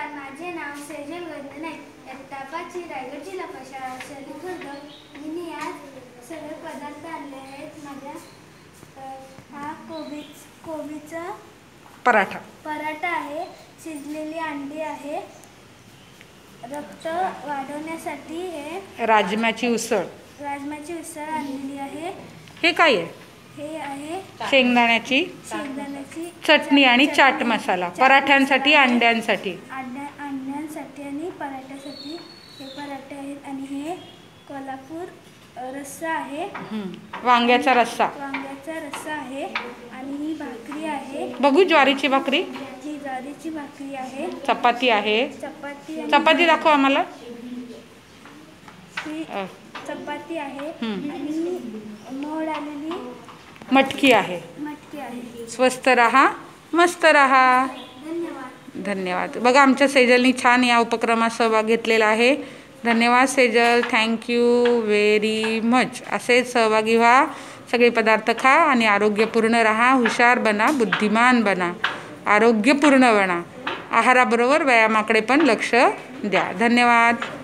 नमस्कार, माझे नाव सेजल गंधन आहे. इयत्ता 5वी रायगड जिल्हा परिषद शहरी खुर्द. मी आज सगळे पदार्थ आणले आहेत. माझ्या हा कोबीचा पराठा आहे. शिजलेली अंडी आहे. रक्त वाढवण्यासाठी हे राजमाची उसळ आणलेली आहे. हे काय आहे? हे आहे शेंगदाण्याची चटणी आणि चाट मसाला. पराठ्यांसाठी अंड्यांसाठी आणि पराठ्यासाठी हे पराठे आहेत. आणि हे कोल्हापूर रस्सा आहे. वांग्याचा रस्सा आहे. आणि ही भाकरी आहे. बघू ज्वारीची भाकरी. ही ज्वारीची भाकरी आहे. चपाती आहे. चपाती दाखव आम्हाला. ही चपाती आहे. आणि मोड आलेली मटकी आहे. स्वस्त रहा, मस्त रहा. धन्यवाद. बघा, आमच्या सेजलनी छान या उपक्रमात सहभाग घेतलेला आहे. धन्यवाद सेजल, थँक्यू व्हेरी मच. असेच सहभागी व्हा, सगळे पदार्थ खा आणि आरोग्यपूर्ण राहा. हुशार बना, बुद्धिमान बना, आरोग्यपूर्ण बना. आहाराबरोबर व्यायामाकडे पण लक्ष द्या. धन्यवाद.